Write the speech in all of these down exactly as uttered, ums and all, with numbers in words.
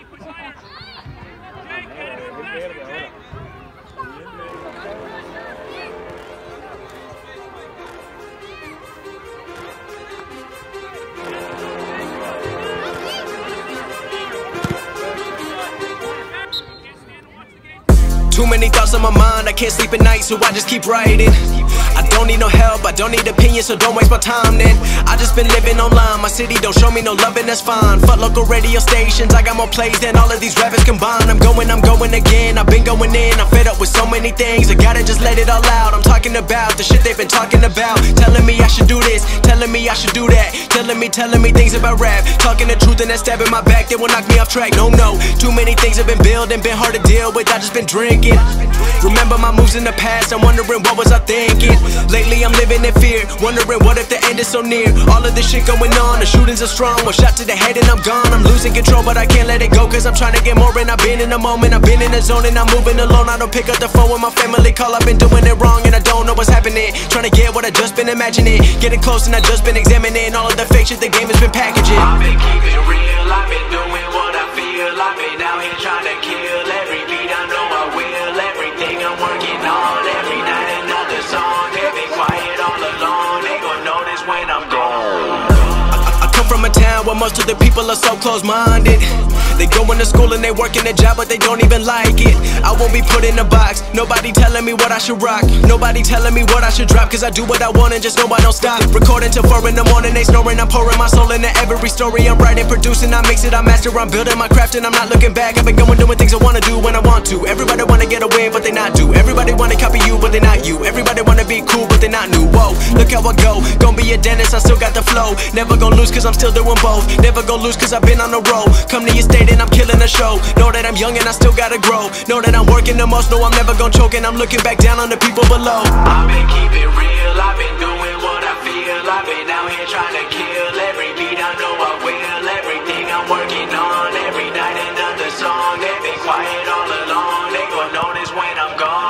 Too many thoughts on my mind, I can't sleep at night, so I just keep writing. I don't need no help, I don't need opinions, so don't waste my time then. I just been living online, my city don't show me no love and that's fine. Fuck local radio stations, I got more plays than all of these rappers combined. I'm going, I'm going again, I've been going in, I'm fed up with so many things. I gotta just let it all out, I'm talking about the shit they've been talking about. Telling me I should do this, telling me I should do that. Telling me, telling me things about rap. Talking the truth and that stab in my back, they will knock me off track. No, no, too many things have been building, been hard to deal with, I just been drinking. Remember my moves in the past, I'm wondering what was I thinking. Lately I'm living in fear, wondering what if the end is so near. All of this shit going on, the shootings are strong. One shot to the head and I'm gone. I'm losing control but I can't let it go, cause I'm trying to get more. And I've been in the moment, I've been in the zone, and I'm moving alone. I don't pick up the phone when my family call, I've been doing it wrong and I don't know what's happening. Trying to get what I just been imagining, getting close and I just been examining all of the fake shit the game has been packaging. I've been keeping real, I've been doing what I feel. I've been out here trying to kill every beat, I know I will. Everything I'm working on, every night another song. They've been quiet all along, they gon' notice when I'm gone. I, I come from a town where most of the people are so close-minded. They go into school and they work in a job but they don't even like it. I won't be put in a box, nobody telling me what I should rock. Nobody telling me what I should drop, cause I do what I want and just know I don't stop. Recording till four in the morning, they snoring, I'm pouring my soul into every story. I'm writing, producing, I mix it, I master, I'm building my craft and I'm not looking back. I've been going doing things I wanna do when I want to. Everybody wanna get a win but they not do. Everybody wanna copy you but they not you. Everybody wanna be cool but they not new. Whoa, look how I go, gon' be a dentist, I still got the flow. Never gon' lose cause I'm still doing both. Never gon' lose cause I've been on the road. Come to your state and I'm killing the show. Know that I'm young and I still gotta grow. Know that I'm working the most, know I'm never gon' choke. And I'm looking back down on the people below. I've been keeping real, I've been doing what I feel. I've been out here trying to kill every beat, I know I will. Everything I'm working on, every night another song. They've been quiet all along, they gon' notice when I'm gone.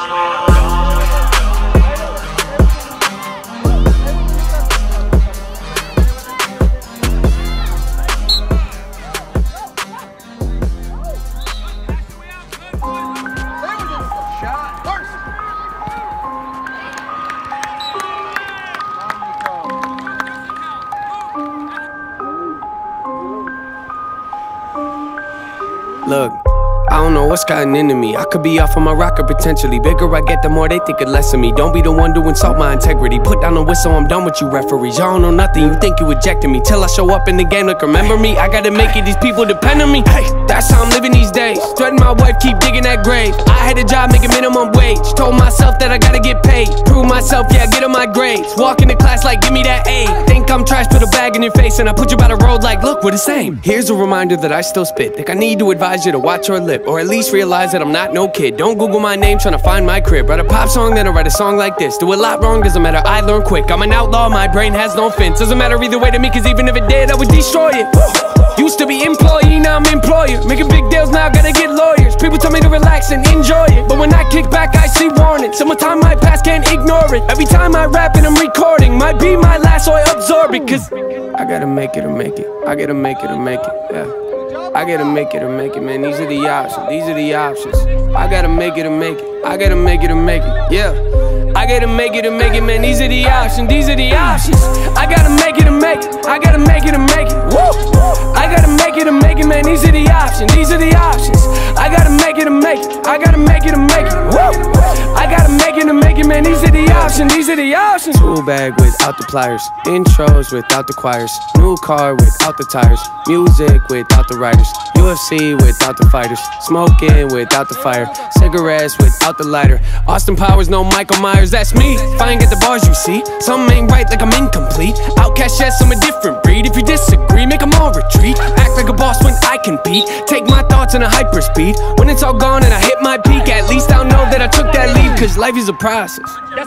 Look, I don't know what's gotten into me. I could be off on my rocker potentially. Bigger I get, the more they think it less of me. Don't be the one to insult my integrity. Put down the whistle, I'm done with you referees. Y'all don't know nothing, you think you ejected me. Till I show up in the game, like remember me. I gotta make it, these people depend on me. Hey, that's how I'm living these days. Threaten my wife, keep digging that grave. I had a job making minimum wage. Told myself that I gotta get paid. Prove myself, yeah, get on my grades. Walk into class like, give me that A. Think I'm trash, put a bag in your face. And I put you by the road like, look, we're the same. Here's a reminder that I still spit. Think I need to advise you to watch your lip, or at least realize that I'm not no kid. Don't Google my name trying to find my crib. Write a pop song, then I write a song like this. Do a lot wrong, doesn't matter, I learn quick. I'm an outlaw, my brain has no fence. Doesn't matter either way to me, cause even if it did, I would destroy it. Used to be employee, now I'm employer. Making big deals, now I gotta get lawyers. People tell me to relax and enjoy it, but when I kick back, I see warning. Summertime might pass, can't ignore it. Every time I rap and I'm recording, might be my last, so I absorb it. Cause I gotta make it or make it. I gotta make it or make it, yeah. I gotta make it or make it, man. These are the options, these are the options. I gotta make it or make it. I gotta make it or make it, yeah. I gotta make it or make it, man. These are the options, these are the options. I gotta make it or make it. I gotta make it or make it. Woo! I gotta make it or make it, man. These are the options, these are the options. I gotta make it or make it. I gotta make it or make it. Woo! I gotta make it or make it, man. These are the options, these are the options. Tool bag without the pliers, intros without the choirs, new car without the tires, music without the writers, U F C without the fighters, smoking without the fire, cigarettes without the lighter, Austin Powers, no Michael Myers. That's me. If I ain't get the bars, you see, something ain't right, like I'm incomplete. Outcast, yes, I'm a different breed. If you disagree, make them all retreat. Act like a boss when I compete. Take my thoughts in a hyperspeed. When it's all gone and I hit my peak, at least I'll know that I took that leap. Cause life is a process.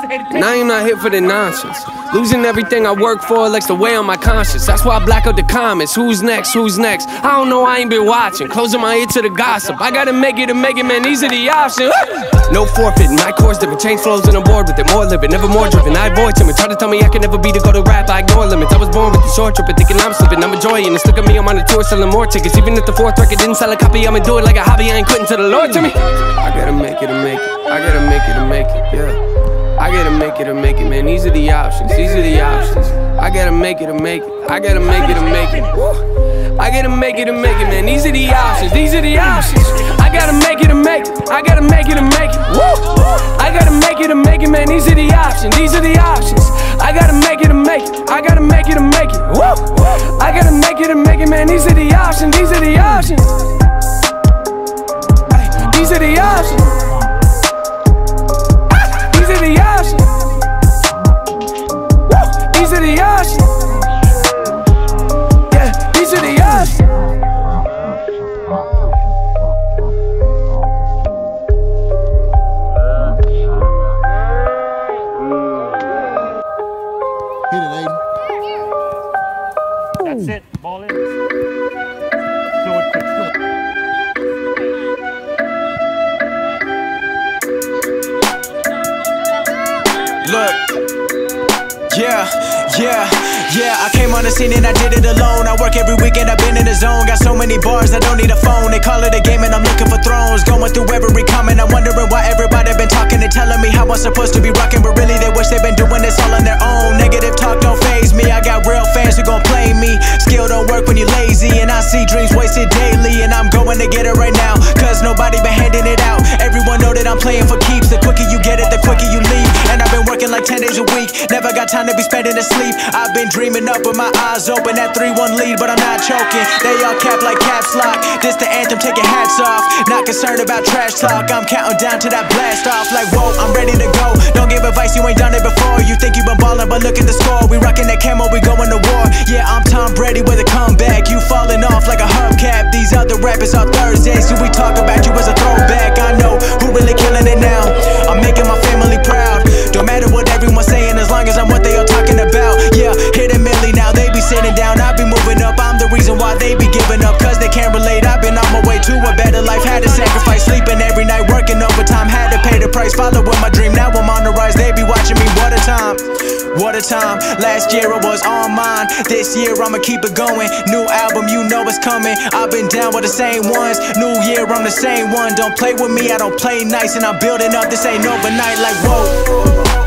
And I am not here for the nonsense. Losing everything I work for likes to weigh on my conscience. That's why I black out the comments. Who's next? Who's next? I don't know, I ain't been watching. Closing my ear to the gossip. I gotta make it to make it, man. These are the options. No forfeit. My course different. Change flows and I'm bored with it. More living, never more driven. I avoid timid. Try to tell me I can never be the go to rap. I ignore limits. I was born with the short trip and thinking I'm slipping. I'm enjoying this. Look at me, I'm on a tour selling more tickets. Even if the fourth record didn't sell a copy, I'ma do it like a hobby. I ain't quitting till the Lord to me. I gotta make it to make it. I gotta make it to make it. Yeah. I gotta make it to make it, man. These are the options. These are the options. I gotta make it to make it. I gotta make it to make it. Woo. I gotta make it to make it, man. These are the options. These are the options. I gotta make it to make it. I gotta make it to make it. Woo. I gotta make it to make it, man. These are the options. These are the options. I gotta make it to make it. I gotta make it to make it. Woo. I gotta make it to make it, man. These are the options. These are the options. These are the options. These are the options. Woo. These are the options. Yeah, these are the options. Hit it, Aiden. That's it. Ball in. Do it quick. Do it. Look, yeah, yeah, yeah. I came on the scene and I did it alone. I work every weekend, I've been in the zone. Got so many bars, I don't need a phone. They call it a game and I'm looking for thrones. Going through every comment, I'm wondering why everybody been talking and telling me how I'm supposed to be rocking, but really they wish they been doing this all on their own. Negative talk don't faze me. I got real fans who gon' play me. Skill don't work when you're lazy, and I see dreams wasted daily. And I'm going to get it right now, cause nobody been handing it out. Everyone know that I'm playing for keeps. The quicker you get it, the quicker you leave. And I've been working like ten days a week. Never got time to be spending to sleep. I've been dreaming up with my eyes open. That three one lead, but I'm not choking. They all cap like caps lock. This the anthem, taking hats off. Not concerned about trash talk. I'm counting down to that blast off. Like whoa, I'm ready to go. Don't give advice, you ain't done it before. You think you been ballin', but look at the score. We rockin' that camo, we going to war. Yeah, I'm Tom Brady with a comeback. You falling off like a hubcap. These other rappers are Thursdays, so we talk about you as a throwback. I know who really killing it now. I'm making my family proud. Don't matter what everyone's saying, as long as I'm what they are talking about. Yeah, hit a milli now, they be sitting down. I be moving up, I'm the reason why they be giving up, cause they can't relate. I've been on my way to a better life. Had to sacrifice sleeping every night, working overtime. Had to pay the price, following my dream. Now I'm on the rise, they be watching me. What a time, what a time. Last year I was on mine. This year I'ma keep it going. New album, you know it's coming. I've been down with the same ones. New year, I'm the same one. Don't play with me, I don't play nice. And I'm building up, this ain't overnight. Like whoa.